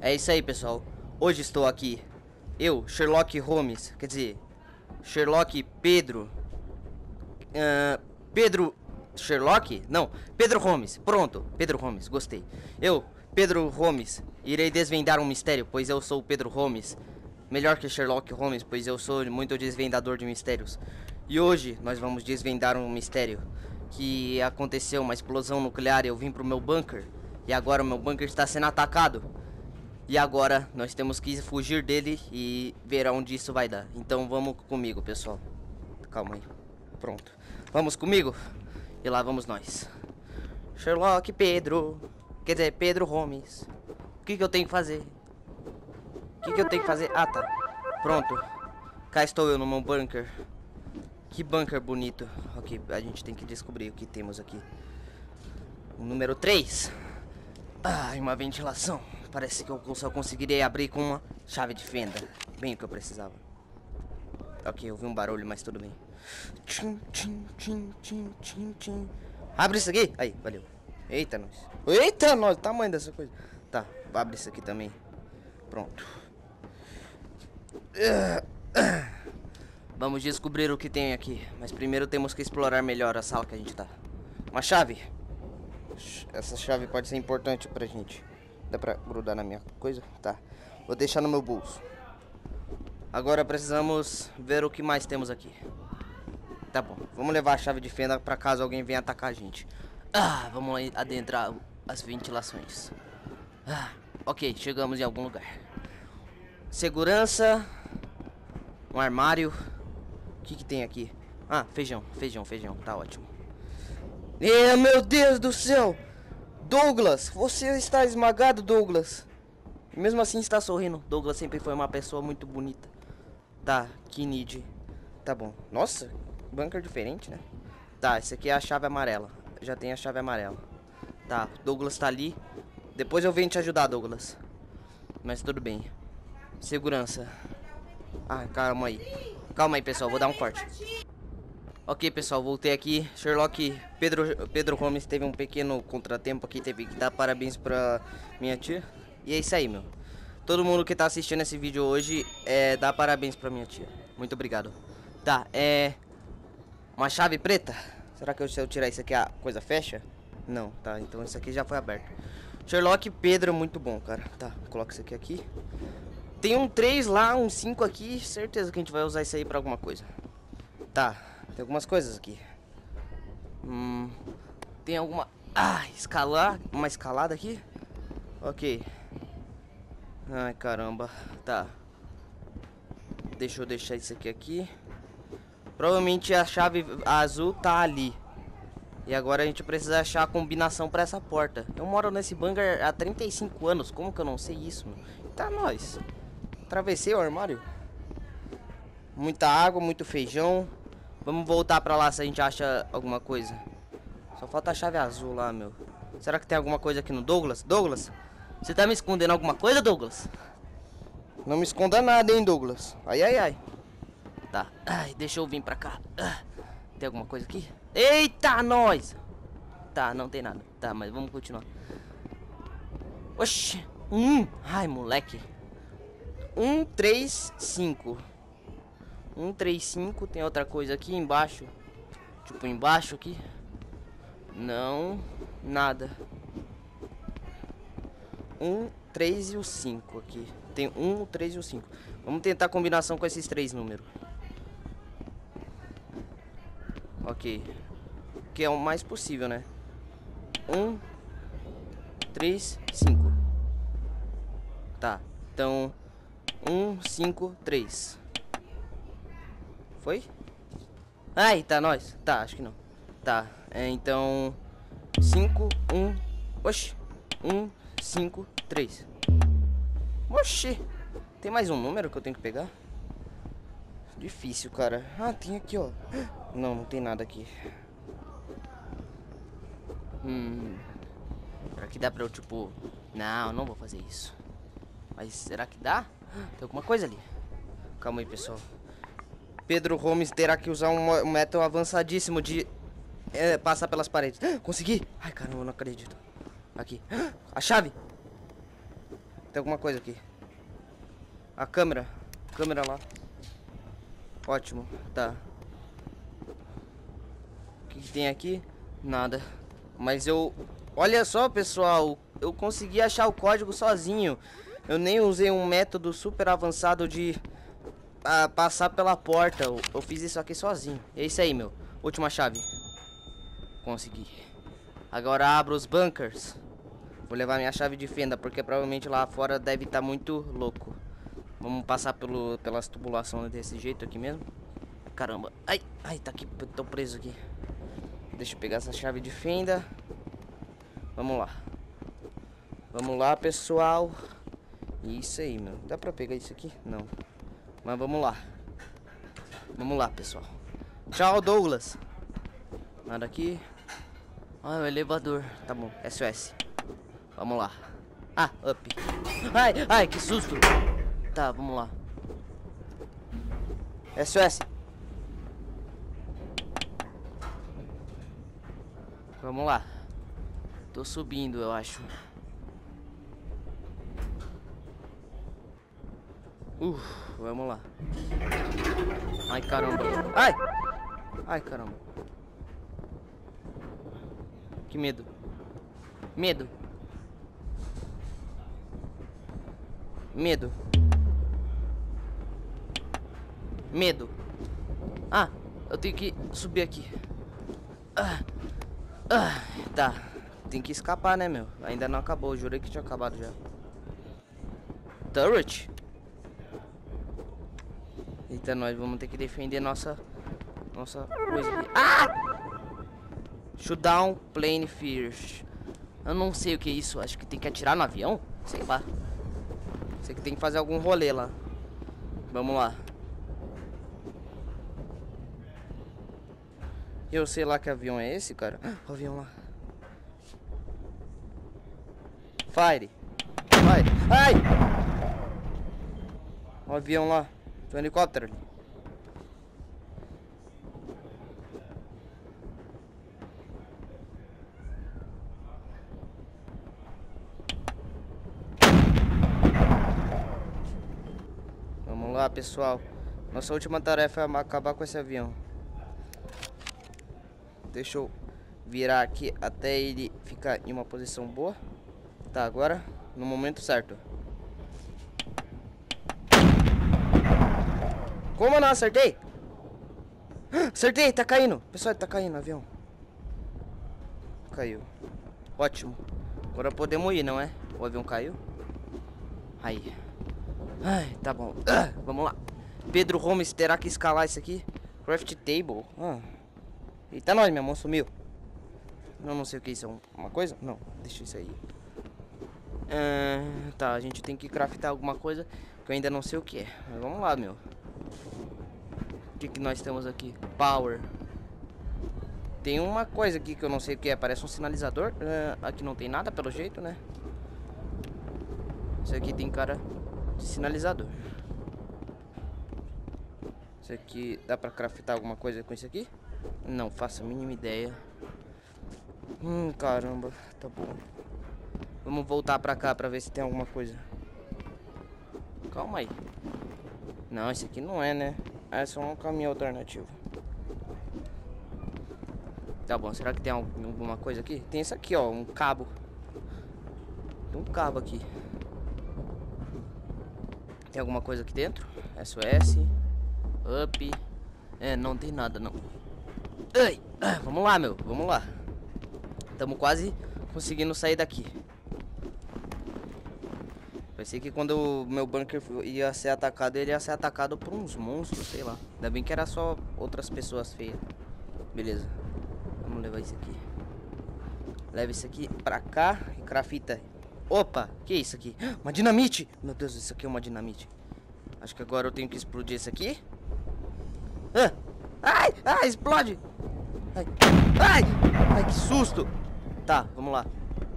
É isso aí, pessoal. Hoje estou aqui. Eu, Sherlock Holmes. Quer dizer, Sherlock Pedro. Pedro Sherlock? Não, Pedro Holmes. Pronto, Pedro Holmes, gostei. Eu, Pedro Holmes, irei desvendar um mistério, pois eu sou Pedro Holmes. Melhor que Sherlock Holmes, pois eu sou muito desvendador de mistérios. E hoje nós vamos desvendar um mistério que aconteceu, uma explosão nuclear. Eu vim pro meu bunker e agora o meu bunker está sendo atacado. E agora nós temos que fugir dele e ver aonde isso vai dar. Então vamos comigo, pessoal. Calma aí. Pronto. Vamos comigo? E lá vamos nós. Sherlock Pedro. Quer dizer, Pedro Holmes. O que eu tenho que fazer? O que eu tenho que fazer? Ah, tá. Pronto. Cá estou eu no meu bunker. Que bunker bonito. Ok, a gente tem que descobrir o que temos aqui. O número 3. Ah, uma ventilação. Parece que eu só conseguirei abrir com uma chave de fenda. Bem o que eu precisava. Ok, eu ouvi um barulho, mas tudo bem. Tchim, tchim, tchim, tchim, tchim, tchim. Abre isso aqui. Aí, valeu. Eita, nós. Eita, nós. Tamanho dessa coisa. Tá, abre isso aqui também. Pronto. Vamos descobrir o que tem aqui. Mas primeiro temos que explorar melhor a sala que a gente tá. Uma chave. Essa chave pode ser importante pra gente. Dá pra grudar na minha coisa? Tá. Vou deixar no meu bolso. Agora precisamos ver o que mais temos aqui. Tá bom. Vamos levar a chave de fenda pra caso alguém venha atacar a gente. Ah, vamos lá adentrar as ventilações. Ah, ok, chegamos em algum lugar. Segurança. Um armário. O que tem aqui? Ah, feijão. Tá ótimo. Meu Deus do céu! Douglas, você está esmagado, Douglas. Mesmo assim está sorrindo. Douglas sempre foi uma pessoa muito bonita. Tá, Kennedy. Tá bom. Nossa, bunker diferente, né? Tá, essa aqui é a chave amarela. Já tem a chave amarela. Tá, Douglas tá ali. Depois eu venho te ajudar, Douglas. Mas tudo bem. Segurança. Ah, calma aí. Calma aí, pessoal, vou dar um corte. Ok, pessoal, voltei aqui. Sherlock Pedro Holmes teve um pequeno contratempo aqui. Teve que dar parabéns pra minha tia. E é isso aí, meu. Todo mundo que tá assistindo esse vídeo hoje, dá parabéns pra minha tia. Muito obrigado. Tá, uma chave preta? Será que se eu tirar isso aqui a coisa fecha? Não, tá, então isso aqui já foi aberto. Sherlock Pedro é muito bom, cara. Tá, coloca isso aqui. Tem um 3 lá, um 5 aqui. Certeza que a gente vai usar isso aí pra alguma coisa. Tá, tem algumas coisas aqui. Tem alguma... Ah, uma escalada aqui. Ok. Ai, caramba. Tá. Deixa eu deixar isso aqui. Provavelmente a chave azul tá ali. E agora a gente precisa achar a combinação pra essa porta. Eu moro nesse bunker há 35 anos. Como que eu não sei isso, meu? Tá, nós. Atravessei o armário. Muita água, muito feijão. Vamos voltar pra lá se a gente acha alguma coisa. Só falta a chave azul lá, meu. Será que tem alguma coisa aqui no Douglas? Douglas? Você tá me escondendo alguma coisa, Douglas? Não me esconda nada, hein, Douglas. Ai, ai, ai. Tá. Ai, deixa eu vir pra cá. Tem alguma coisa aqui? Eita, nós! Tá, não tem nada. Tá, mas vamos continuar. Oxi. Ai, moleque. 135. 135. Tem outra coisa aqui embaixo. Tipo, embaixo aqui. Não. Nada. 1, 3 e o 5 aqui. Tem 1, 3 e o 5. Vamos tentar a combinação com esses 3 números. Ok. Que é o mais possível, né? 1, 3, 5. Tá. Então 1, 5, 3. Foi? Ai, tá, nós. Tá, acho que não. Tá. Então 5, 1. Oxi. 1, 5, 3. Oxi. Tem mais um número que eu tenho que pegar? Difícil, cara. Ah, tem aqui, ó. Não, não tem nada aqui. Será que dá pra eu, tipo... Não, não vou fazer isso. Mas será que dá? Tem alguma coisa ali. Calma aí, pessoal. Pedro Holmes terá que usar um método avançadíssimo de passar pelas paredes. Consegui! Ai, caramba, eu não acredito. Aqui. A chave! Tem alguma coisa aqui. A câmera. Câmera lá. Ótimo. Tá. O que tem aqui? Nada. Mas eu... Olha só, pessoal. Eu consegui achar o código sozinho. Eu nem usei um método super avançado de passar pela porta. Eu fiz isso aqui sozinho. É isso aí, meu. Última chave. Consegui. Agora abro os bunkers. Vou levar minha chave de fenda, porque provavelmente lá fora deve estar muito louco. Vamos passar pelas tubulações desse jeito aqui mesmo. Caramba. Ai, ai, tá aqui. Tô preso aqui. Deixa eu pegar essa chave de fenda. Vamos lá. Vamos lá, pessoal. Isso aí, meu. Dá pra pegar isso aqui? Não. Mas vamos lá. Vamos lá, pessoal. Tchau, Douglas. Nada aqui. Ah, o elevador. Tá bom. SOS. Vamos lá. Ah, up. Ai, ai, que susto. Tá, vamos lá. SOS. Vamos lá. Tô subindo, eu acho. Vamos lá. Ai, caramba. Ai! Ai, caramba. Que medo. Medo. Medo. Medo. Ah, eu tenho que subir aqui. Tá. Tem que escapar, né, meu? Ainda não acabou. Eu jurei que tinha acabado já. Turret? Eita, nós vamos ter que defender nossa coisa aqui. Ah! Shoot down plane first. Eu não sei o que é isso. Acho que tem que atirar no avião? Sei lá. Sei que tem que fazer algum rolê lá. Vamos lá. Eu sei lá que avião é esse, cara. O avião lá. Fire. Fire. Ai! O avião lá. Tem um helicóptero ali. Vamos lá, pessoal. Nossa última tarefa é acabar com esse avião. Deixa eu virar aqui até ele ficar em uma posição boa. Tá, agora no momento certo. Como eu não acertei? Acertei, tá caindo. Pessoal, tá caindo o avião. Caiu. Ótimo. Agora podemos ir, não é? O avião caiu. Aí. Ai, tá bom. Vamos lá. Pedro Holmes terá que escalar isso aqui. Craft table. Eita, nós, minha mão sumiu. Não sei o que é isso. É uma coisa? Não, deixa isso aí. Tá, a gente tem que craftar alguma coisa que eu ainda não sei o que é. Mas vamos lá, meu. O que nós temos aqui? Power. Tem uma coisa aqui que eu não sei o que é. Parece um sinalizador. Aqui não tem nada, pelo jeito, né? Isso aqui tem cara de sinalizador. Isso aqui... Dá pra craftar alguma coisa com isso aqui? Não faço a mínima ideia. Caramba. Tá bom. Vamos voltar pra cá pra ver se tem alguma coisa. Calma aí. Não, esse aqui não é, né? É só um caminho alternativo. Tá bom, será que tem alguma coisa aqui? Tem isso aqui, ó, um cabo. Tem um cabo aqui. Tem alguma coisa aqui dentro? SOS. Up. Não tem nada, não. Ai, vamos lá, meu, vamos lá. Estamos quase conseguindo sair daqui. Pensei que quando o meu bunker ia ser atacado, ele ia ser atacado por uns monstros, sei lá. Ainda bem que era só outras pessoas feias. Beleza. Vamos levar isso aqui. Leva isso aqui pra cá e crafita. Opa, que é isso aqui? Uma dinamite! Meu Deus, isso aqui é uma dinamite. Acho que agora eu tenho que explodir isso aqui. Ai, ai, explode! Ai, que susto! Tá, vamos lá.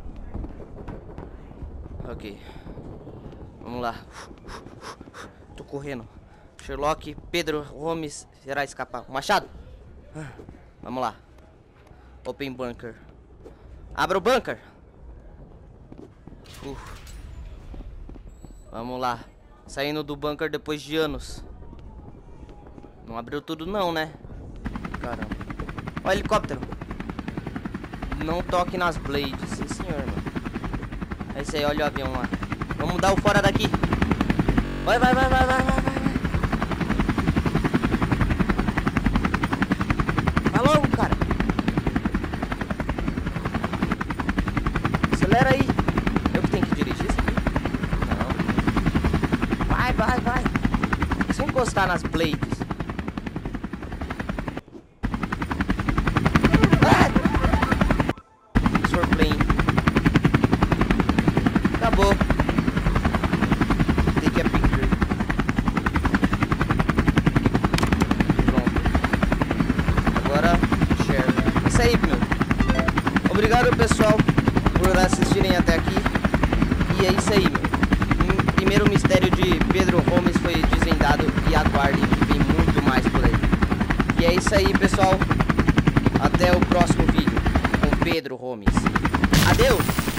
Ok. Vamos lá. Tô correndo. Sherlock, Pedro Holmes irá escapar. Machado! Vamos lá. Open bunker. Abra o bunker! Vamos lá. Saindo do bunker depois de anos. Não abriu tudo não, né? Caramba. Ó o helicóptero. Não toque nas blades. Sim, senhor, mano. É isso aí, olha o avião lá. Vamos dar o fora daqui. Vai, vai, vai, vai, vai, vai, vai. Vai logo, cara. Acelera aí. Eu que tenho que dirigir isso aqui? Não. Vai, vai, vai. Sem encostar nas blades. Acabou. Take a picture. Pronto. Agora, share. Isso aí, meu. Obrigado, pessoal, por assistirem até aqui. E é isso aí, meu. O primeiro mistério de Pedro Holmes foi desvendado. E aguardem que vem muito mais por aí. E é isso aí, pessoal. Até o próximo vídeo com Pedro Holmes. Adeus!